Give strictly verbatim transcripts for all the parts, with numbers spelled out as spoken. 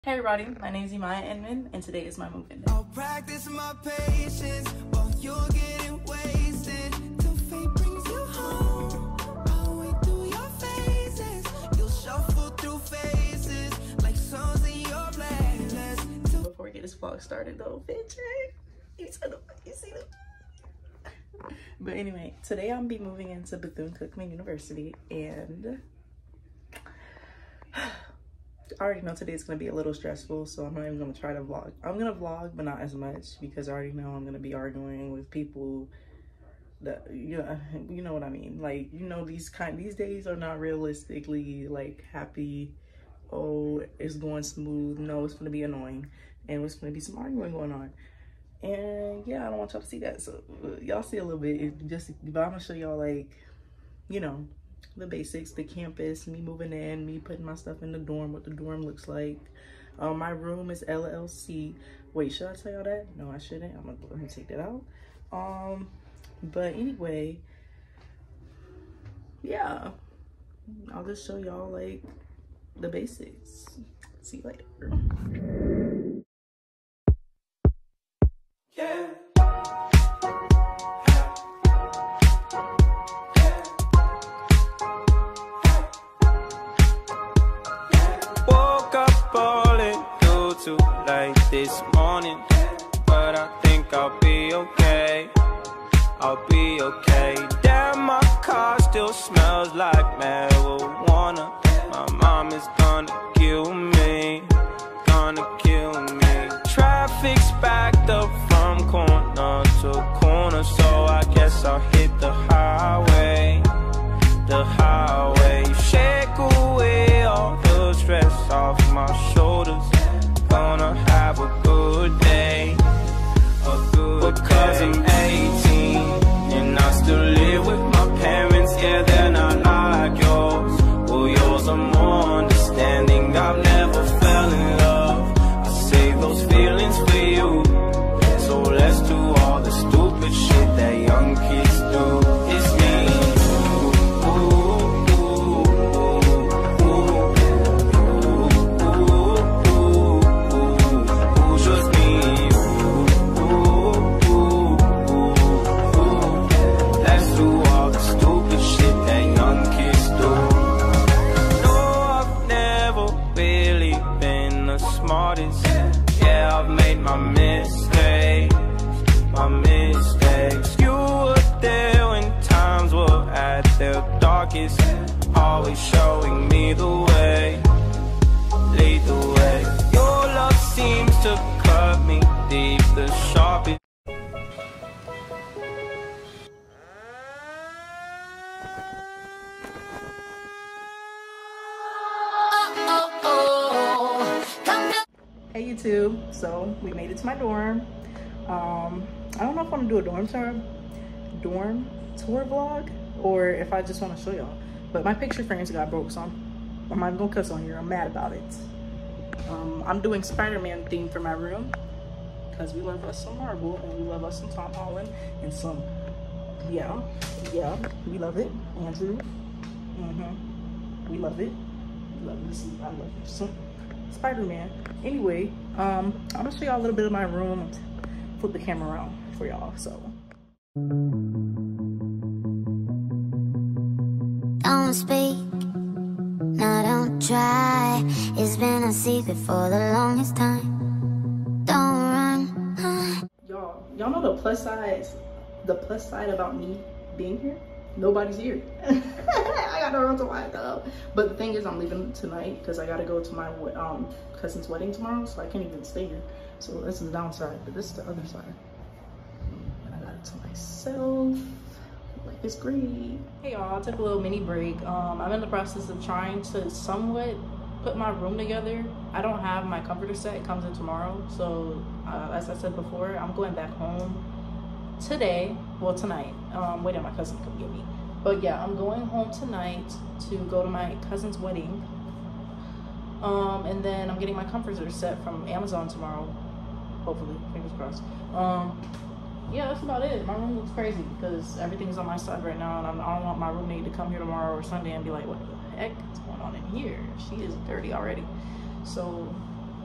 Hey everybody, my name is Imaya Inman, and today is my move-in day. I'll practice my patience while you're getting wasted. Till fate brings you home, I'll wait through your phases. You'll shuffle through phases like songs in your playlist. Till Before we get this vlog started though, bitch, you see the, you see the. But anyway, today I'm be moving into Bethune-Cookman University, and I already know today's gonna be a little stressful, so I'm not even gonna try to vlog. I'm gonna vlog, but not as much, because I already know I'm gonna be arguing with people that, you know, you know what I mean. Like, you know, these kind these days are not realistically like happy. Oh, it's going smooth. No, it's gonna be annoying, and there's gonna be some arguing going on. And yeah, I don't want y'all to see that. So uh, y'all see a little bit. It just, but I'm gonna show y'all like, you know, the basics, the campus, me moving in, me putting my stuff in the dorm, what the dorm looks like. Um, my room is L L C. Wait, should I tell y'all that? No, I shouldn't. I'm gonna, let me take that out. Um, but anyway, yeah, I'll just show y'all like the basics. See you later. yeah. Too late this morning, but I think I'll be okay. I'll be okay. Damn, my car still smells like marijuana. My mom is gonna kill me, gonna kill me. Traffic's backed up from corner to corner, so I guess I'll hit the highway, the highway. Shake away all the stress off my shoulders. Gonna have a good day, a good because day. I'm eighteen and I still live with my parents. Yeah, they're not like yours. Well, yours are more understanding. I've never fell in love. I save those feelings for you. So let's do all the stupid shit that young kids do. It's me. Yeah, I've made my mistakes, my mistakes. You were there when times were at their darkest, always showing me the way, lead the way. Your love seems to cut me deep, the sharpest. Hey YouTube, so we made it to my dorm. Um, I don't know if I want to do a dorm tour, dorm tour vlog, or if I just want to show y'all. But my picture frames got broke, so I'm, I'm not gonna cuss on here. I'm mad about it. Um, I'm doing Spider-Man theme for my room because we love us some Marvel and we love us some Tom Holland and some, yeah, yeah, we love it. Andrew, mm-hmm, we love it. We love this. I love some Spider-Man. Anyway, um, I'm gonna show y'all a little bit of my room. Flip the camera around for y'all. So. Don't speak, no, don't try. It's been a secret for the longest time. Don't run. Y'all, y'all know the plus side, the plus side about me being here? Nobody's here. I got no room to wind up. But the thing is, I'm leaving tonight because I gotta go to my um cousin's wedding tomorrow, so I can't even stay here. So this is the downside, but this is the other side. And I got it to myself. Like, it's great. Hey y'all, I took a little mini break. Um, I'm in the process of trying to somewhat put my room together. I don't have my comforter set. It comes in tomorrow. So uh, as I said before, I'm going back home today, well tonight, um waiting on my cousin to come get me. But yeah, I'm going home tonight to go to my cousin's wedding, um and then I'm getting my comforter set from Amazon tomorrow, hopefully, fingers crossed. Um yeah, that's about it. My room looks crazy because everything's on my side right now, and I'm, I don't want my roommate to come here tomorrow or Sunday and be like, what the heck is going on in here? She is dirty already. So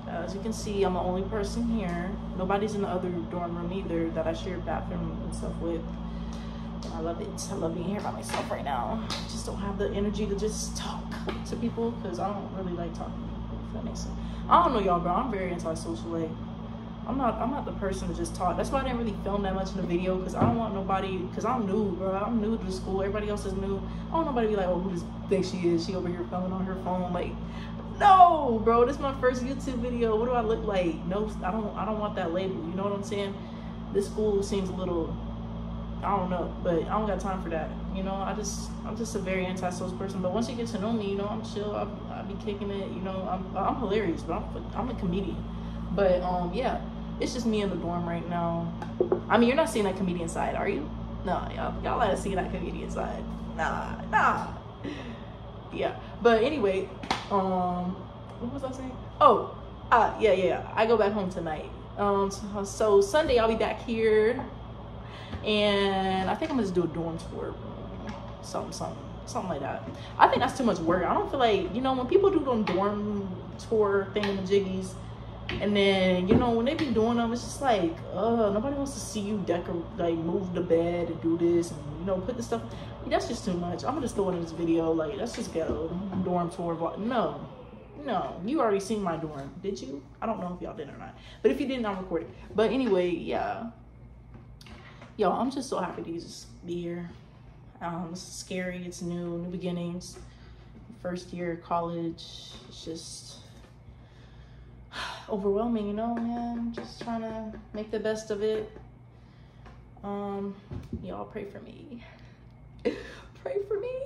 As you can see, I'm the only person here. Nobody's in the other dorm room either that I share bathroom and stuff with. And I love it. I love being here by myself right now. I just don't have the energy to just talk to people because I don't really like talking to people, if that makes sense. I don't know y'all, bro. I'm very antisocial. Like, I'm not I'm not the person to just talk. That's why I didn't really film that much in the video, because I don't want nobody, because I'm new, bro. I'm new to the school. Everybody else is new. I don't want nobody to be like, oh, who does think she is? She over here filming on her phone. Like, no, bro. This is my first YouTube video. What do I look like? No, I don't I don't want that label. You know what I'm saying? This school seems a little, I don't know, but I don't got time for that. You know, I just I'm just a very antisocial person. But once you get to know me, you know, I'm chill. I I be kicking it. You know, I'm I'm hilarious, but I'm I'm a comedian. But um, yeah. It's just me in the dorm right now. I mean, you're not seeing that comedian side, are you? No, y'all, y'all let us see that comedian side. Nah, nah. Yeah, but anyway, um, what was I saying? Oh, uh, yeah, yeah, I go back home tonight. Um, so, so Sunday I'll be back here, and I think I'm gonna just do a dorm tour, something, something, something like that. I think that's too much work. I don't feel like, you know, when people do them dorm tour thingamajiggies, and then, you know, when they be doing them, it's just like, uh, nobody wants to see you decorate, like, move the bed and do this and, you know, put the stuff. That's just too much. I'm gonna just throw it in this video. Like, that's just ghetto. Dorm tour vlog. No, no, you already seen my dorm. Did you? I don't know if y'all did or not. But if you didn't, I'll record it. But anyway, yeah. Yo, I'm just so happy to just be here. Um, it's scary. It's new, new beginnings. First year of college. It's just overwhelming, you know, man. Just trying to make the best of it. Um, y'all pray for me. Pray for me.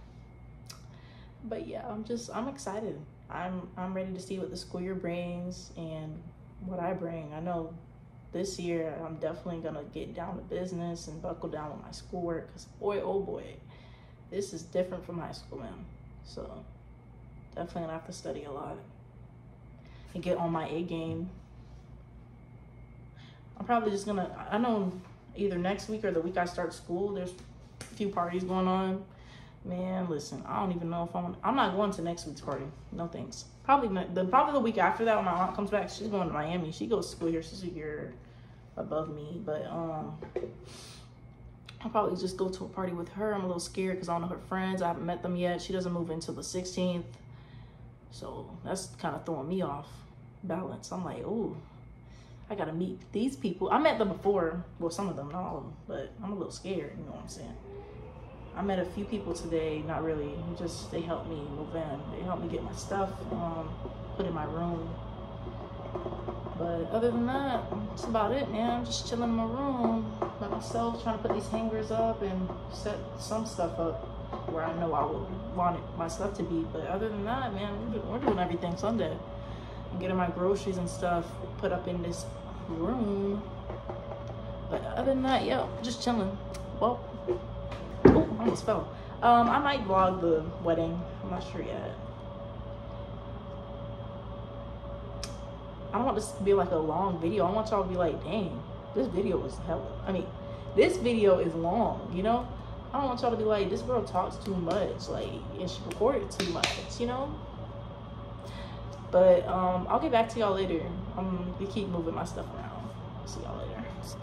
But yeah, I'm just, I'm excited. I'm, I'm ready to see what the school year brings and what I bring. I know this year I'm definitely gonna get down to business and buckle down with my schoolwork, because boy, oh boy, this is different from high school, man. So definitely gonna have to study a lot and get on my A game. I'm probably just gonna, I know either next week or the week I start school, there's a few parties going on. Man, listen, I don't even know if I'm, I'm not going to next week's party. No thanks. Probably not, the, probably the week after that when my aunt comes back, she's going to Miami. She goes to school here, she's a year above me. But um, I'll probably just go to a party with her. I'm a little scared because I don't know her friends. I haven't met them yet. She doesn't move until the sixteenth. So that's kind of throwing me off balance. I'm like, ooh, I gotta meet these people. I met them before, well, some of them, not all of them, but I'm a little scared, you know what I'm saying? I met a few people today, not really, just they helped me move in. They helped me get my stuff um, put in my room. But other than that, that's about it, man. I'm just chilling in my room by myself, trying to put these hangers up and set some stuff up where I know I would want it, my stuff to be. But other than that, man, we're, we're doing everything Sunday. I'm getting my groceries and stuff put up in this room. But other than that, yeah, just chilling. Well, oh, I almost fell. Um, I might vlog the wedding. I'm not sure yet. I don't want this to be like a long video. I want y'all to be like, dang, this video was hella. I mean, this video is long, you know? I don't want y'all to be like, this girl talks too much, like, and she recorded too much, you know? But um, I'll get back to y'all later. I'm gonna keep moving my stuff around. See y'all later.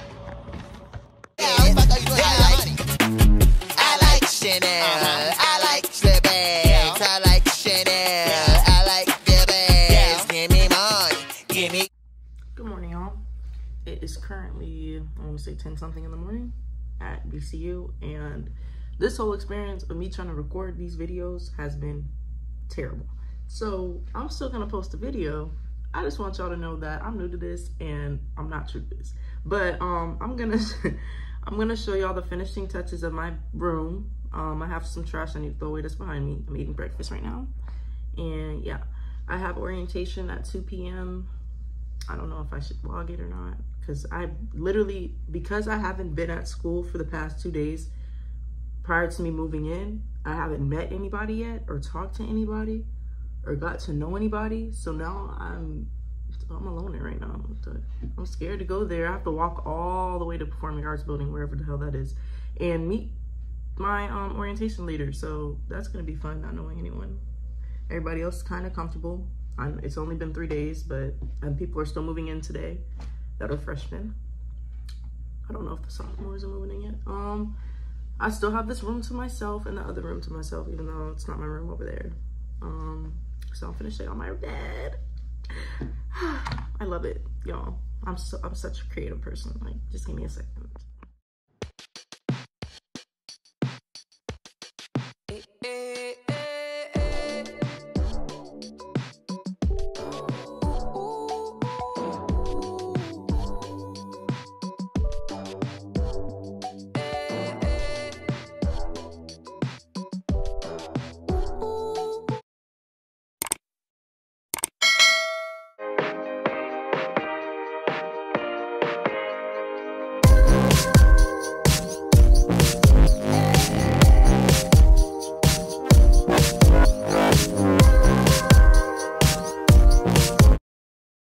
I like Chanel. I like the bags. I like Chanel. I like the bags. Give me money. Give me. Good morning, y'all. It is currently, I want to say ten something in the morning at B C U, and this whole experience of me trying to record these videos has been terrible. So I'm still gonna post a video. I just want y'all to know that I'm new to this and I'm not true to this. But um, I'm gonna I'm gonna show y'all the finishing touches of my room. Um, I have some trash I need to throw away that's behind me. I'm eating breakfast right now. And yeah, I have orientation at two P M I don't know if I should vlog it or not, because I literally, because I haven't been at school for the past two days prior to me moving in, I haven't met anybody yet or talked to anybody or got to know anybody. So now I'm I'm alone right now. I'm scared to go there. I have to walk all the way to Performing Arts Building, wherever the hell that is, and meet my um, orientation leader. So that's gonna be fun, not knowing anyone. Everybody else is kind of comfortable. I'm, it's only been three days, but and people are still moving in today that are freshmen. I don't know if the sophomores are moving in yet. Um, I still have this room to myself and the other room to myself, even though it's not my room over there. Um, so I'm finishing on my bed. I love it, y'all. I'm so I'm such a creative person. Like, just give me a second.